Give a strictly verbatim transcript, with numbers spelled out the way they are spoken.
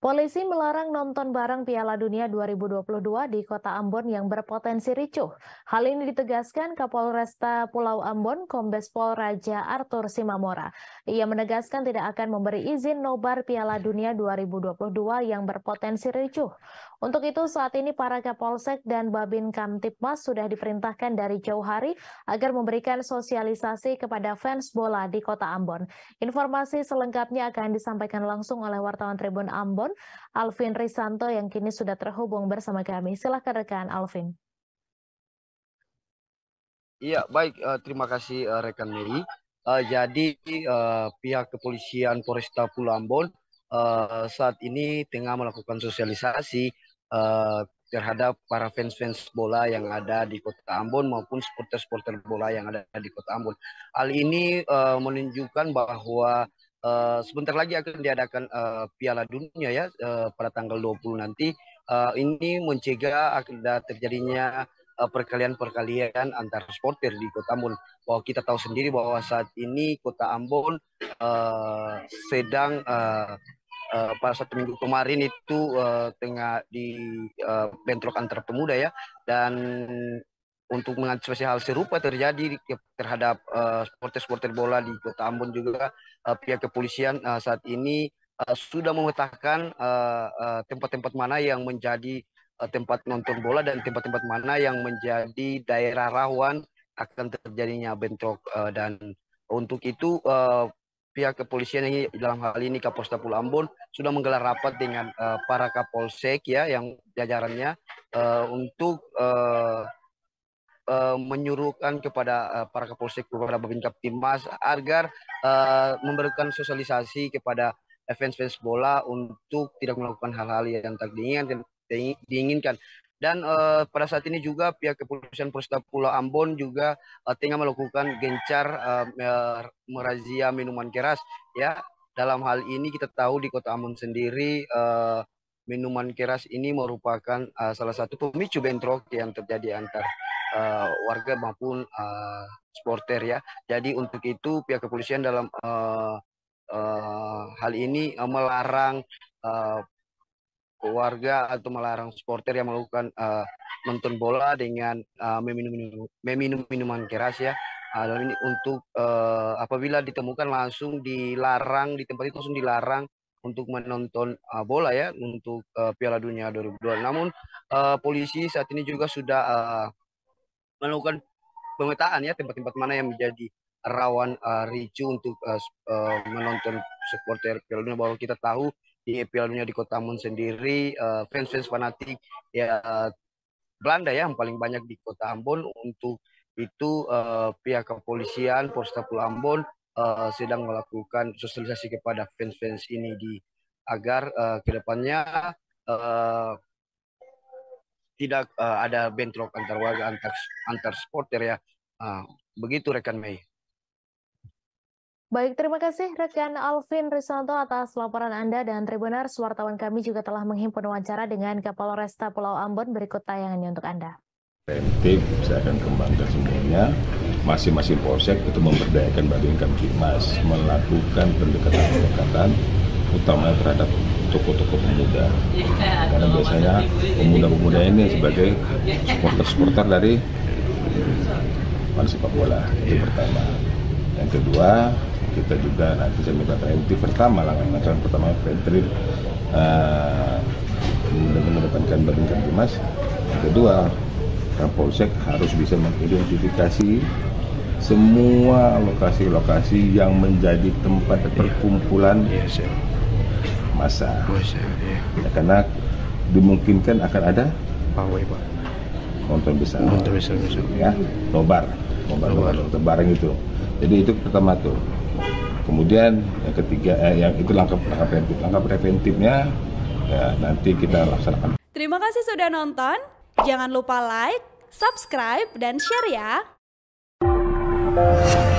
Polisi melarang nonton bareng Piala Dunia dua ribu dua puluh dua di Kota Ambon yang berpotensi ricuh. Hal ini ditegaskan Kapolresta Pulau Ambon, Kombes Pol Raja Arthur Simamora. Ia menegaskan tidak akan memberi izin nobar Piala Dunia dua ribu dua puluh dua yang berpotensi ricuh. Untuk itu saat ini para Kapolsek dan Babin Kamtibmas sudah diperintahkan dari jauh hari agar memberikan sosialisasi kepada fans bola di Kota Ambon. Informasi selengkapnya akan disampaikan langsung oleh wartawan Tribun Ambon, Alvin Risanto yang kini sudah terhubung bersama kami. Silakan rekan Alvin. Iya, baik. Uh, terima kasih uh, rekan Mary. Uh, jadi uh, pihak kepolisian Polresta Pulau Ambon uh, saat ini tengah melakukan sosialisasi uh, terhadap para fans-fans bola yang ada di Kota Ambon maupun supporter-supporter bola yang ada di Kota Ambon. Hal ini uh, menunjukkan bahwa Uh, sebentar lagi akan diadakan uh, Piala Dunia ya uh, pada tanggal dua puluh nanti. Uh, ini mencegah ada terjadinya uh, perkalian-perkalian antar supporter di Kota Ambon. Bahwa kita tahu sendiri bahwa saat ini Kota Ambon uh, sedang uh, uh, pada satu minggu kemarin itu uh, tengah di uh, bentrok antar pemuda ya, dan untuk mengantisipasi hal serupa terjadi terhadap supporter-supporter uh, bola di Kota Ambon juga uh, pihak kepolisian uh, saat ini uh, sudah memetakan tempat-tempat uh, uh, mana yang menjadi uh, tempat nonton bola dan tempat-tempat mana yang menjadi daerah rawan akan terjadinya bentrok, uh, dan untuk itu uh, pihak kepolisian ini dalam hal ini Kapolsta Pulau Ambon sudah menggelar rapat dengan uh, para Kapolsek ya yang jajarannya uh, untuk uh, Uh, menyuruhkan kepada uh, para Kapolsek, kepada Babin Kamtibmas agar uh, memberikan sosialisasi kepada fans-fans bola untuk tidak melakukan hal-hal yang tak diinginkan. diinginkan. Dan uh, pada saat ini juga pihak kepolisian Polresta Pulau Ambon juga uh, tengah melakukan gencar uh, merazia minuman keras ya. Dalam hal ini kita tahu di Kota Ambon sendiri uh, minuman keras ini merupakan uh, salah satu pemicu bentrok yang terjadi antar Uh, warga maupun uh, supporter ya. Jadi untuk itu pihak kepolisian dalam uh, uh, hal ini uh, melarang uh, warga atau melarang supporter yang melakukan uh, nonton bola dengan uh, meminum, meminum minuman keras ya. Uh, dan ini untuk uh, apabila ditemukan langsung dilarang di tempat itu langsung dilarang untuk menonton uh, bola ya untuk uh, Piala Dunia dua ribu dua puluh dua. Namun uh, polisi saat ini juga sudah uh, melakukan pemetaan ya tempat-tempat mana yang menjadi rawan uh, ricu untuk uh, uh, menonton supporter Piala Dunia. Bahwa kita tahu di Piala Dunia di Kota Ambon sendiri uh, fans-fans fanatik ya uh, Belanda ya yang paling banyak di Kota Ambon. Untuk itu uh, pihak kepolisian Polresta Pulau Ambon uh, sedang melakukan sosialisasi kepada fans-fans ini di agar uh, kedepannya uh, tidak uh, ada bentrok antar warga antar antar supporter ya. Uh, begitu rekan Mei. Baik, terima kasih rekan Alvin Risanto atas laporan Anda, dan Tribuners, wartawan kami juga telah menghimpun wawancara dengan Kapolresta Pulau Ambon. Berikut tayangannya untuk Anda. Preventif saya akan kembangkan semuanya. Masing-masing polsek itu memberdayakan Babin Kamtibmas melakukan pendekatan-pendekatan utama terhadap tokoh-tokoh pemuda, karena biasanya pemuda-pemuda ini sebagai supporter-supporter dari sepak bola. Itu pertama. Yang kedua, kita juga nanti saya minta preventif pertama, langkah pertama preventif uh, dengan mendepankan Babin Kamtibmas. Yang kedua, Kapolsek harus bisa mengidentifikasi semua lokasi-lokasi yang menjadi tempat perkumpulan massa. Ya, karena dimungkinkan akan ada pawai pak, nonton besar, nonton besar, besar. Ya, nobar, nobar, nobar, nobar bareng itu. Jadi itu pertama tuh. Kemudian yang ketiga, eh, yang itu langkah langkah preventif, langkah preventifnya ya nanti kita laksanakan. Terima kasih sudah nonton. Jangan lupa like, subscribe, dan share ya.